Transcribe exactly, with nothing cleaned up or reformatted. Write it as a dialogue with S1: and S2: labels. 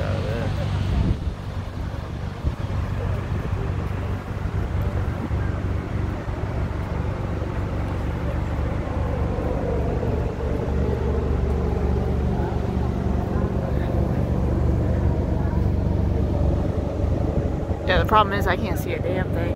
S1: out of this.
S2: Yeah, the problem is I can't see a damn thing.